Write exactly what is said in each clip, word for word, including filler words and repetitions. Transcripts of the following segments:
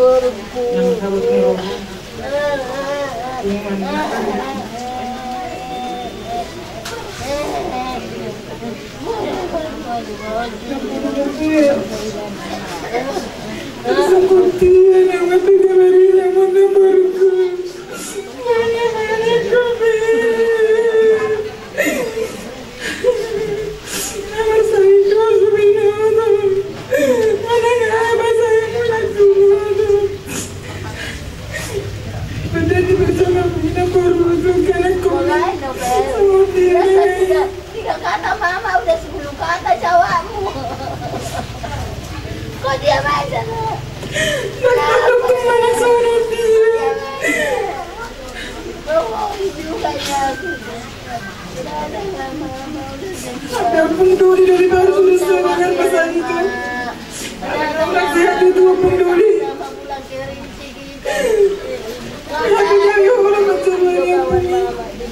borku. Yang sabut ngeroh. Yang Sangkutin yang mati dari zaman berku. Mana mana kami. Nama saya Kosmina. Mana apa saya mulai dulu. Benar di bersama Mina baru karena kau. Tiga, tiga kata mama udah sepuluh kata jawabmu. Kok diam aja tuh? Nak kemana sana dia? Oh, juga ya. Ada penduli dari baru selesai dengan pesan itu. Masih ada dua penduli. Aku jadi orang macam ini.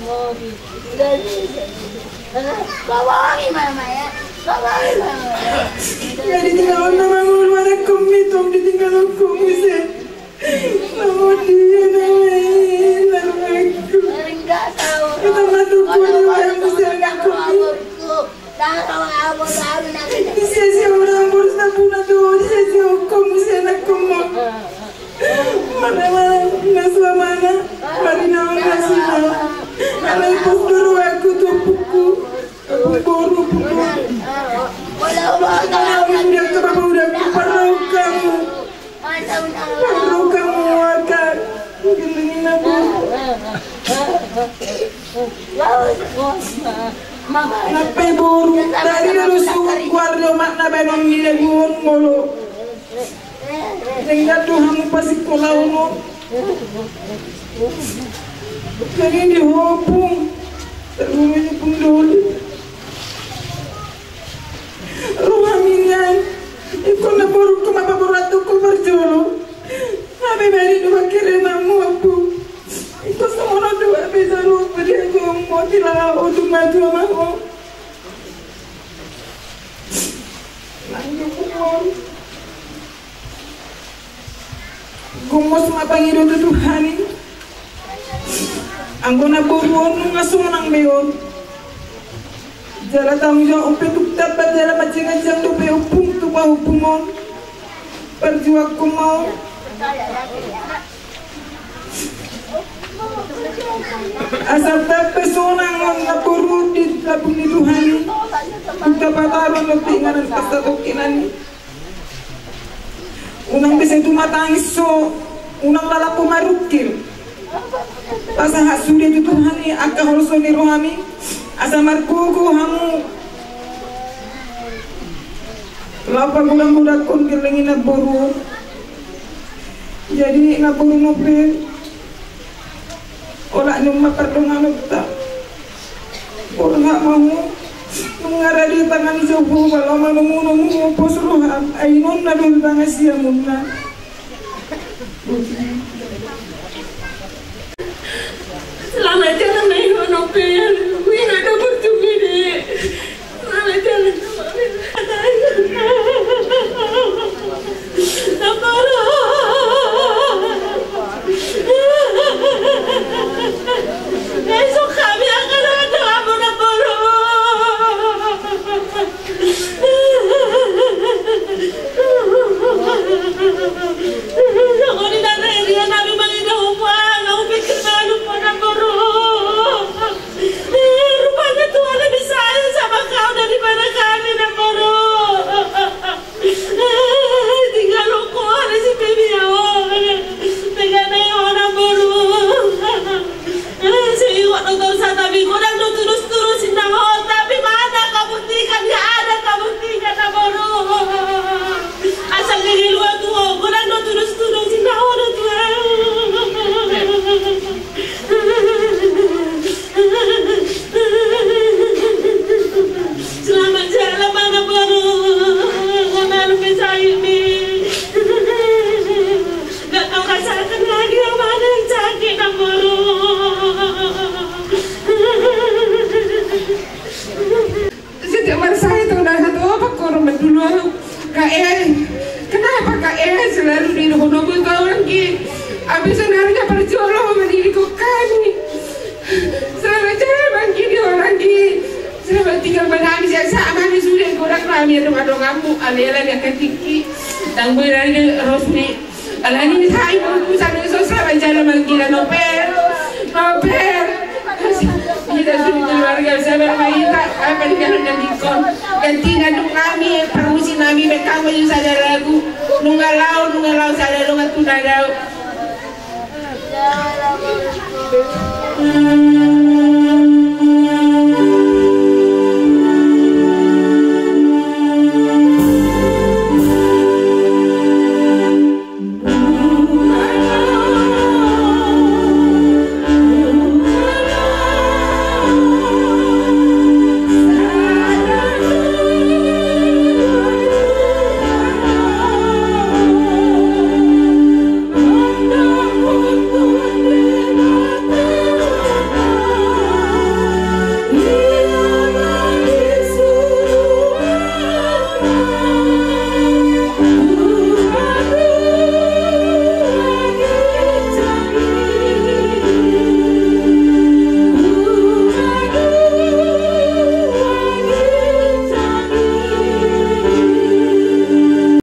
Bawahi mama ya. Bawahi mama. Jadi tinggal nama mulu ada komitom ditinggal aku mesti. Mau dia naik lalu aku. Enggak tahu. Kita matu kulit orang mesti ada komit. Dah tahu apa tahu nak. Di sisi orang boros tak punya doa di sisi hukum mesti anak kumok. Mana mana naswa mana marina nasina. Mana ibu dulu aku tu buku. Boru buku. Kamu udah kamu udah perlu kamu. Perlu kamu akan gini aku. Nape boru dari dulu suku keluarga makna benom gila guon mulu. Tinggal Tuhan pasti kolau no. Kali ini hopung terumnya pun dulu. Rohamian, ikut na baru kumapa beratu ku berjolo. Abi beri dua kiri namu aku. Ikut semua dua bisa lu beri aku mau tilang untuk maju mau. Gumos mapangido tu Tuhan ini. Anggona boruon ngasung nang beyon. Jala tanggung jawab untuk dapat jala macam-macam tu be upung tu mau upumon. Perjuang ku mau. Asal tak pesona ngam ngapuru di labung di Tuhan ini. Kita pataron lebih ngaran pasta tokinan. Unang bisa itu matangis so, unang lalapo marukil. Pasal hasudi itu Tuhan ini akal holso ni rohami. Asa markuku hamu. Lapa gulang-gulang kon gelengin na boru. Jadi na boru nope. Olah ni mapardongan ta. Orang nggak mau mengarah di tangan jauh kalau mau nunggu posruhan ainon na dulu tangan siamunna. Selamat jalan naik nopel, wina ada berjumpa deh. Selamat jalan esok kami akan ada apa nakoro. Ako ni nanay dia namin manginaupan, ako pikir na lupa nakoro. Rupanya Tuhan lebih sayang sama kau daripada kami nakoro. Tinggal aku ada si baby awak, tinggal na orang baru. Seiwat dokter saya tapi kurang terus-terusin nama tapi mana kabuktikan dia ada kabuktikan baru. Asal dari luar tua kurang terus-terusin nama tua. Selamat jalan mana baru, mana lebih sayang ni. Gak tahu rasakan lagi yang mana yang sakit nak baru. Sejak masa itu dah satu apa korban dulu kak eh kenapa kak eh selalu di rumah gue kau lagi. Abis senarnya perjolo mendidik kami. Selamat jalan bangki di orang lagi. Selamat tinggal menangis ya sama di sudah kurang kami ada pada kamu. Alela dia ketiki. Tangguh lagi Rosmi. Alani saya mau sana so selamat jalan bangki dan Nopel. Nopel. Kita sudah keluarga sabar kita apa di dalam dan dikon. Gantikan dong kami permusi kami bekam baju sadar lagu. Nunggalau nunggalau sadar lo nggak tunadau.